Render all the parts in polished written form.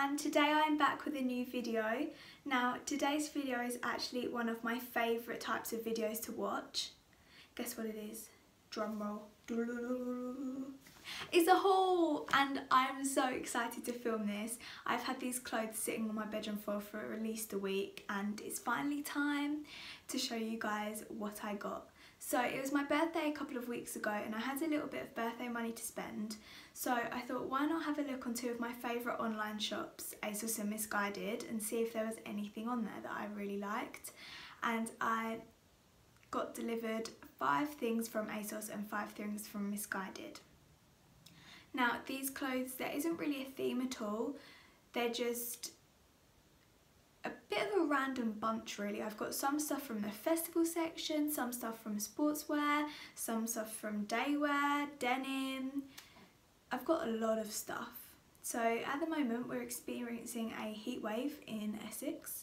and today I'm back with a new video. Now today's video is actually one of my favourite types of videos to watch. Guess what it is? Drum roll. It's a haul and I'm so excited to film this. I've had these clothes sitting on my bedroom floor for at least a week and it's finally time to show you guys what I got. So it was my birthday a couple of weeks ago and I had a little bit of birthday money to spend. So I thought, why not have a look on two of my favourite online shops, ASOS and Missguided, and see if there was anything on there that I really liked. And I got delivered 5 things from ASOS and 5 things from Missguided. Now these clothes, there isn't really a theme at all. They're just a bit of a random bunch really. I've got some stuff from the festival section, some stuff from sportswear, some stuff from daywear, denim. I've got a lot of stuff. So at the moment we're experiencing a heat wave in Essex.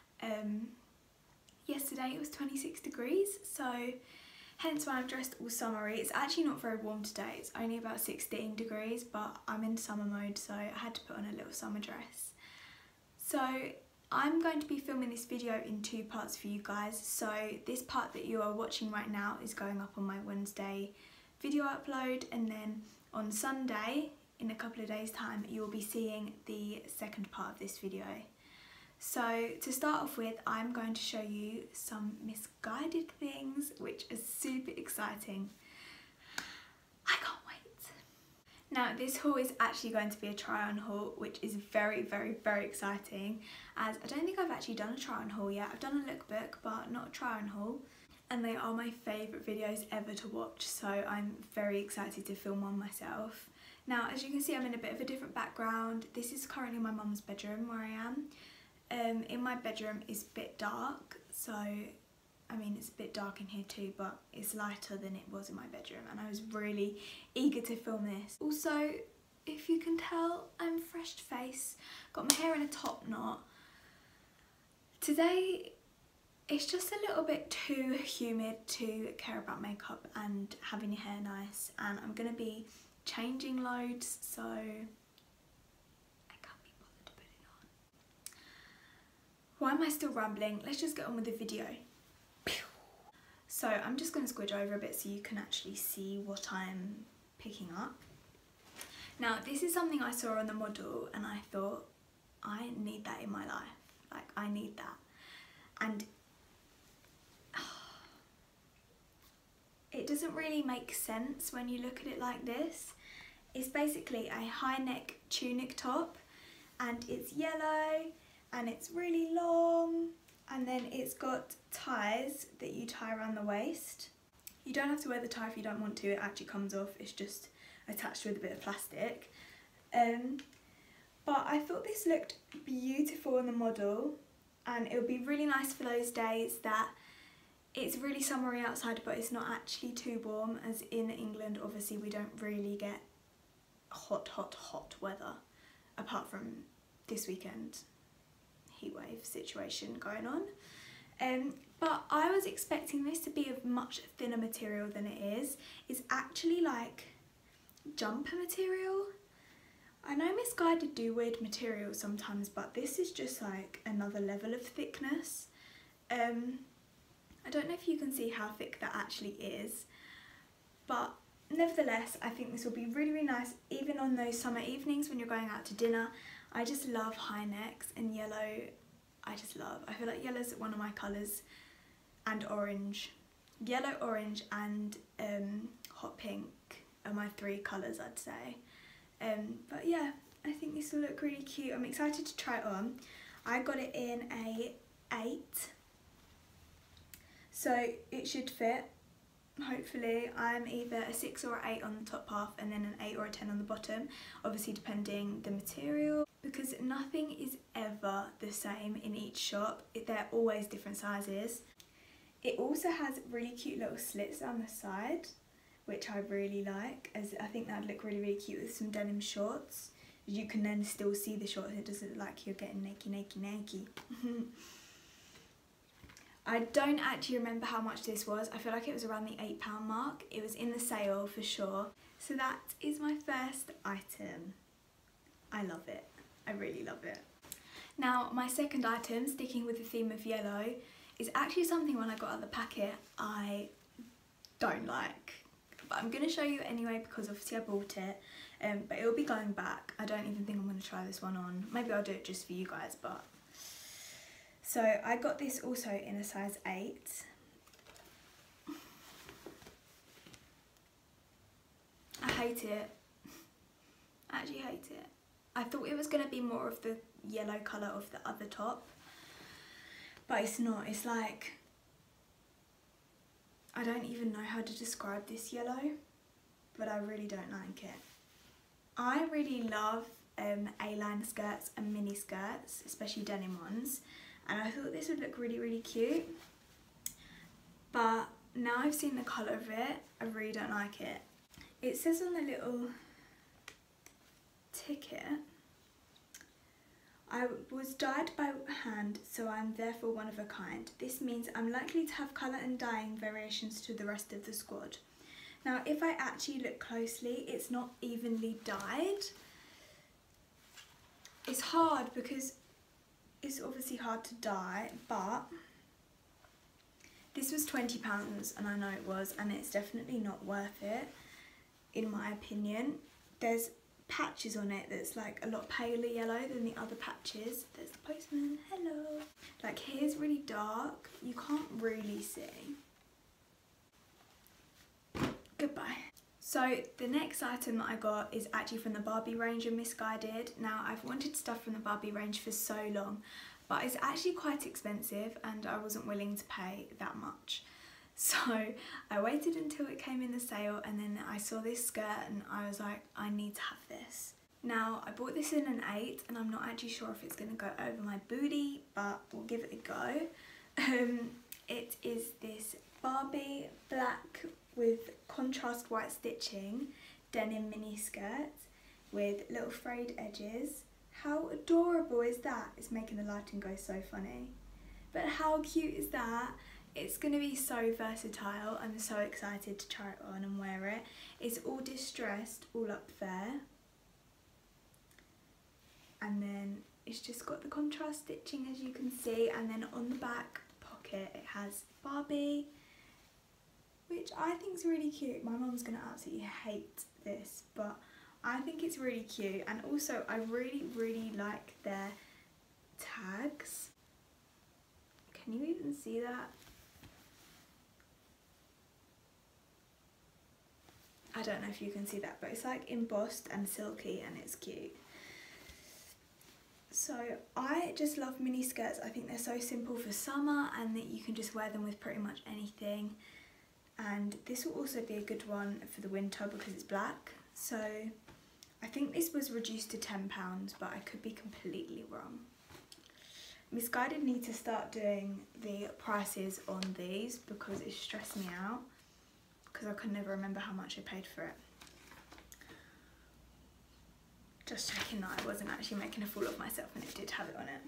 Yesterday it was 26 degrees, so hence why I've dressed all summery. It's actually not very warm today, it's only about 16 degrees, but I'm in summer mode so I had to put on a little summer dress. So I'm going to be filming this video in 2 parts for you guys. So this part that you are watching right now is going up on my Wednesday video upload, and then on Sunday, in a couple of days time, you will be seeing the second part of this video. So to start off with, I'm going to show you some Missguided things, which is super exciting. I can't wait. Now this haul is actually going to be a try on haul, which is very, very, very exciting, as I don't think I've actually done a try on haul yet. I've done a lookbook, but not a try on haul. And they are my favourite videos ever to watch, so I'm very excited to film one myself. Now as you can see, I'm in a bit of a different background. This is currently my mum's bedroom where I am. In my bedroom is a bit dark, so I mean it's a bit dark in here too, but it's lighter than it was in my bedroom, and I was really eager to film this. Also, if you can tell, I'm fresh face, got my hair in a top knot. Today it's just a little bit too humid to care about makeup and having your hair nice, and I'm going to be changing loads, so I can't be bothered to put it on. Why am I still rambling? Let's just get on with the video. So I'm just going to squidge over a bit so you can actually see what I'm picking up. Now this is something I saw on the model and I thought, I need that in my life. Like, I need that. And it doesn't really make sense when you look at it like this. It's basically a high neck tunic top and it's yellow and it's really long, and then it's got ties that you tie around the waist. You don't have to wear the tie if you don't want to, it actually comes off, it's just attached with a bit of plastic. But I thought this looked beautiful on the model, and it would be really nice for those days that it's really summery outside but it's not actually too warm, as in England obviously we don't really get hot weather apart from this weekend heatwave situation going on. But I was expecting this to be of much thinner material than it is. It's actually like jumper material. I know Missguided do weird materials sometimes, but this is just like another level of thickness. I don't know if you can see how thick that actually is, but nevertheless I think this will be really, really nice even on those summer evenings when you're going out to dinner. I just love high necks, and yellow I just love. I feel like yellow's one of my colours, and orange. Yellow, orange and hot pink are my 3 colours I'd say. But yeah, I think this will look really cute. I'm excited to try it on. I got it in a 8. So it should fit, hopefully. I'm either a 6 or an 8 on the top half and then an 8 or a 10 on the bottom, obviously depending the material, because nothing is ever the same in each shop. They're always different sizes. It also has really cute little slits down the side, which I really like, as I think that'd look really, really cute with some denim shorts. You can then still see the shorts, it doesn't look like you're getting naked. I don't actually remember how much this was. I feel like it was around the £8 mark. It was in the sale for sure. So that is my first item. I love it. I really love it. Now my second item, sticking with the theme of yellow, is actually something when I got out of the packet I don't like. But I'm going to show you anyway because obviously I bought it, but it'll be going back. I don't even think I'm going to try this one on. Maybe I'll do it just for you guys, but... So I got this also in a size 8. I hate it. I actually hate it. I thought it was going to be more of the yellow colour of the other top, but it's not. It's like... I don't even know how to describe this yellow, but I really don't like it. I really love A-line skirts and mini skirts, especially denim ones, and I thought this would look really, really cute. But now I've seen the colour of it, I really don't like it. It says on the little ticket, I was dyed by hand, so I'm therefore one of a kind. This means I'm likely to have colour and dyeing variations to the rest of the squad. Now, if I actually look closely, it's not evenly dyed. It's hard because it's obviously hard to dye, but this was £20 and I know it was, and it's definitely not worth it, in my opinion. There's patches on it that's like a lot paler yellow than the other patches. There's the postman, hello. Like here's really dark, you can't really see. Goodbye. So the next item that I got is actually from the Barbie range of Missguided. Now I've wanted stuff from the Barbie range for so long, but it's actually quite expensive and I wasn't willing to pay that much. So I waited until it came in the sale, and then I saw this skirt and I was like, I need to have this. Now I bought this in an 8 and I'm not actually sure if it's going to go over my booty, but we'll give it a go. It is this Barbie black with contrast white stitching denim mini skirt with little frayed edges. How adorable is that? It's making the lighting go so funny. But how cute is that? It's going to be so versatile. I'm so excited to try it on and wear it. It's all distressed all up there. And then it's just got the contrast stitching as you can see. And then on the back pocket it has Barbie, which I think is really cute. My mum's going to absolutely hate this, but I think it's really cute. And also I really, really like their tags. Can you even see that? I don't know if you can see that, but it's like embossed and silky and it's cute. So I just love mini skirts. I think they're so simple for summer and that you can just wear them with pretty much anything. And this will also be a good one for the winter because it's black. So I think this was reduced to £10, but I could be completely wrong. Missguided need to start doing the prices on these because it stressed me out, because I could never remember how much I paid for it. Just checking that I wasn't actually making a fool of myself and it did have it on it.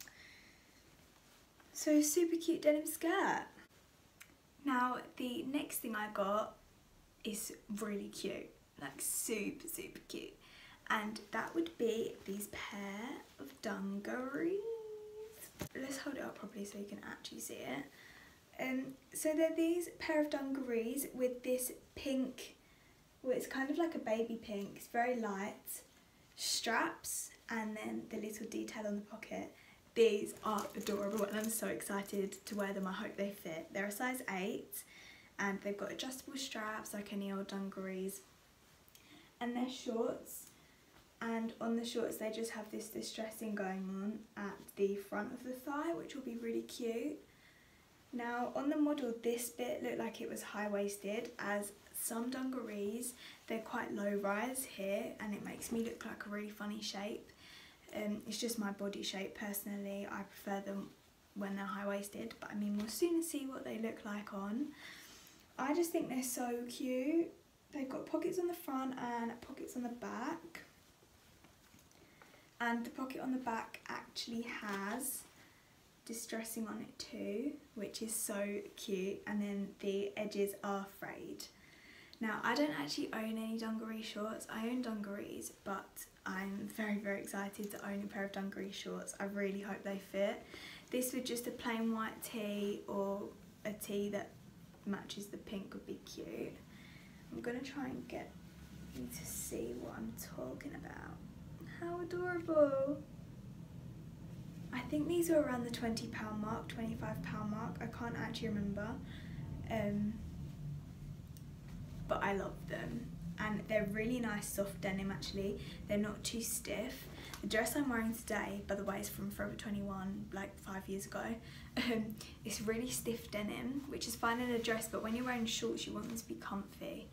So super cute denim skirt. Now the next thing I got is really cute, like super, super cute. And that would be these pair of dungarees. Let's hold it up properly so you can actually see it. So they're these pair of dungarees with this pink, well it's kind of like a baby pink, it's very light, straps, and then the little detail on the pocket. These are adorable and I'm so excited to wear them. I hope they fit. They're a size 8 and they've got adjustable straps like any old dungarees, and they're shorts, and on the shorts they just have this distressing going on at the front of the thigh, which will be really cute. Now on the model this bit looked like it was high-waisted, as some dungarees they're quite low rise here and it makes me look like a really funny shape. It's just my body shape personally, I prefer them when they're high-waisted, but I mean we'll soon see what they look like on. I just think they're so cute. They've got pockets on the front and pockets on the back, and the pocket on the back actually has distressing on it too, which is so cute, and then the edges are frayed. Now I don't actually own any dungaree shorts, I own dungarees, but I'm very, very excited to own a pair of dungaree shorts. I really hope they fit. This with just a plain white tee or a tee that matches the pink would be cute. I'm going to try and get you to see what I'm talking about. How adorable. I think these are around the £20 mark, £25 mark. I can't actually remember. But I love them. And they're really nice soft denim actually. They're not too stiff. The dress I'm wearing today, by the way, is from Forever 21, like 5 years ago. It's really stiff denim, which is fine in a dress, but when you're wearing shorts, you want them to be comfy.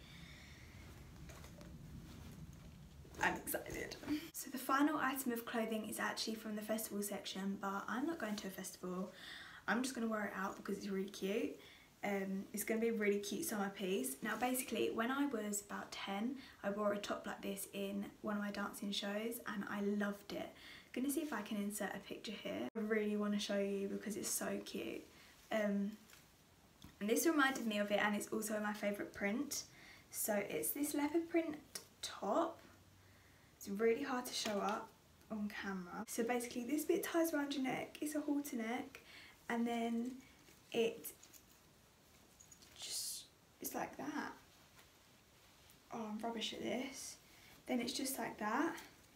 I'm excited. So the final item of clothing is actually from the festival section, but I'm not going to a festival. I'm just going to wear it out because it's really cute. It's going to be a really cute summer piece. Now basically, when I was about 10, I wore a top like this in one of my dancing shows and I loved it. I'm going to see if I can insert a picture here. I really want to show you because it's so cute. And this reminded me of it, and it's also my favourite print. So it's this leopard print top. It's really hard to show up on camera. So basically this bit ties around your neck, it's a halter neck, and then it's like that. Oh, I'm rubbish at this. Then it's just like that.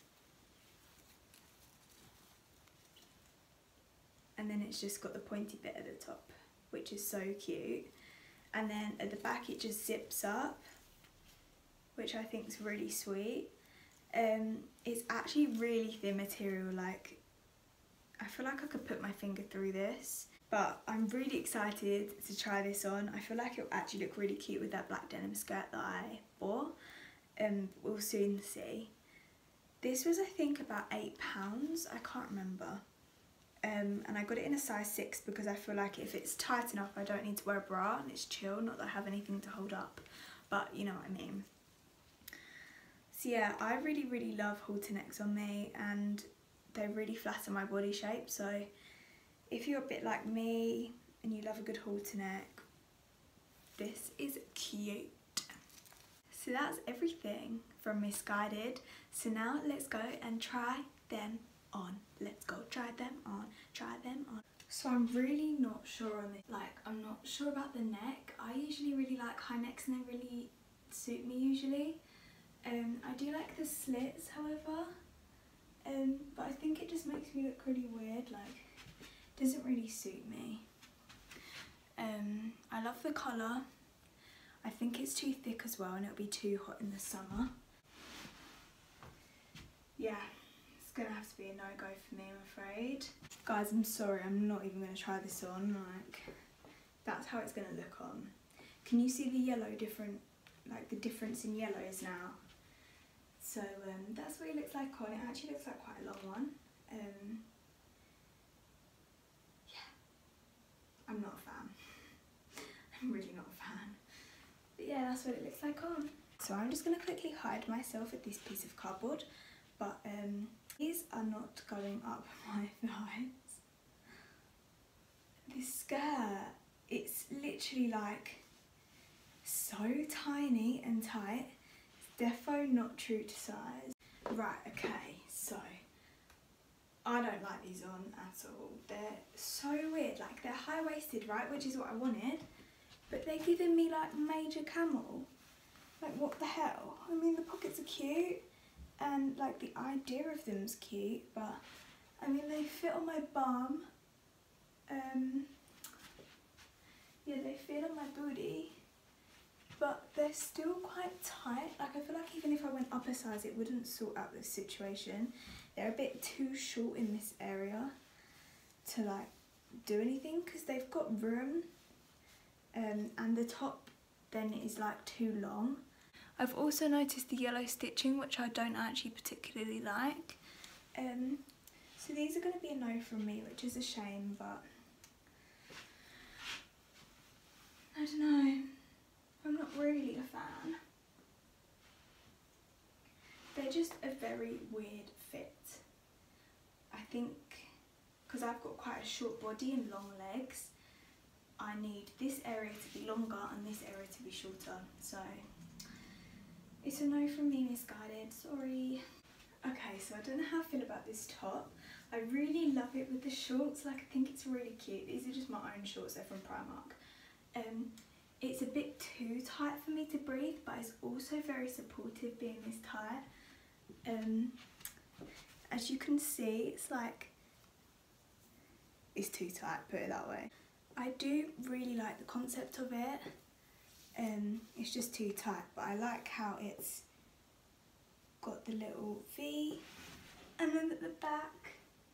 And then it's just got the pointy bit at the top, which is so cute. And then at the back it just zips up, which I think is really sweet. It's actually really thin material, like I feel like I could put my finger through this, but I'm really excited to try this on. I feel like it'll actually look really cute with that black denim skirt that I bought. We'll soon see. This was, I think, about £8, I can't remember. And I got it in a size 6 because I feel like if it's tight enough I don't need to wear a bra and it's chill, not that I have anything to hold up, but you know what I mean. So yeah, I really, really love halter necks on me and they really flatter my body shape, so if you're a bit like me and you love a good halter neck, this is cute. So that's everything from Missguided. So now let's go and try them on. Let's go try them on, try them on. So I'm really not sure on this, like I'm not sure about the neck. I usually really like high necks and they really suit me usually. I do like the slits, however, but I think it just makes me look really weird, like it doesn't really suit me. I love the colour. I think it's too thick as well and it'll be too hot in the summer. Yeah, it's gonna have to be a no-go for me, I'm afraid. Guys, I'm sorry, I'm not even gonna try this on, like that's how it's gonna look on. Can you see the yellow different, like the difference in yellows now? So that's what it looks like on. It actually looks like quite a long one. Yeah, I'm not a fan. I'm really not a fan. But yeah, that's what it looks like on. So I'm just going to quickly hide myself with this piece of cardboard. But these are not going up my thighs. This skirt, it's literally like so tiny and tight. Defo not true to size. Right, okay, so I don't like these on at all. They're so weird, like they're high-waisted, right, which is what I wanted, but they're giving me like major camel. Like what the hell? I mean the pockets are cute and like the idea of them's cute, but I mean they fit on my bum. Yeah, they fit on my booty. But they're still quite tight. Like I feel like even if I went up a size it wouldn't sort out this situation. They're a bit too short in this area to like do anything because they've got room, and the top then is like too long. I've also noticed the yellow stitching, which I don't actually particularly like. So these are going to be a no from me, which is a shame, but I don't know. I'm not really a fan. They're just a very weird fit. I think because I've got quite a short body and long legs, I need this area to be longer and this area to be shorter. So it's a no from me, Missguided, sorry. Okay, so I don't know how I feel about this top. I really love it with the shorts, like I think it's really cute. These are just my own shorts, they're from Primark. It's a bit too tight for me to breathe, but it's also very supportive being this tight. As you can see, it's like, it's too tight, put it that way. I do really like the concept of it. It's just too tight, but I like how it's got the little V, and then at the back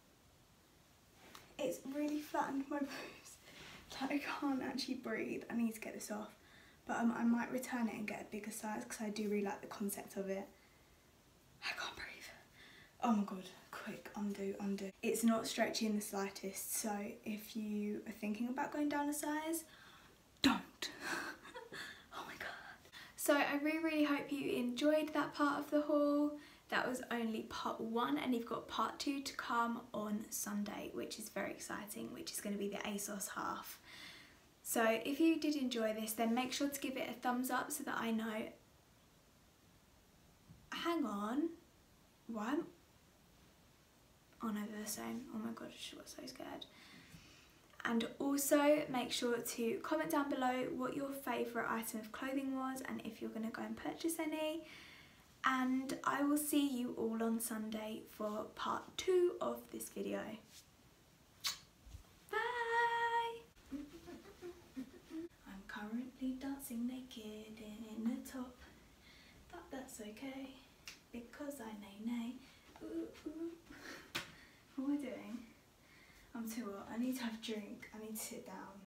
it's really flattened my boobs. Like I can't actually breathe. I need to get this off, but I might return it and get a bigger size because I do really like the concept of it. I can't breathe. Oh my god, quick, undo. It's not stretchy in the slightest, so if you are thinking about going down a size, don't. Oh my god. So I really hope you enjoyed that part of the haul. That was only part 1, and you've got part 2 to come on Sunday, which is very exciting, which is going to be the ASOS half. So if you did enjoy this, then make sure to give it a thumbs up so that I know. Hang on. Why? Oh no, they're the same. Oh my gosh, I got so scared. And also make sure to comment down below what your favourite item of clothing was and if you're going to go and purchase any. And I will see you all on Sunday for part 2 of this video. Bye! I'm currently dancing naked in a top, but that's okay because I nay. Ooh, ooh. What am I doing? I'm too hot. I need to have a drink. I need to sit down.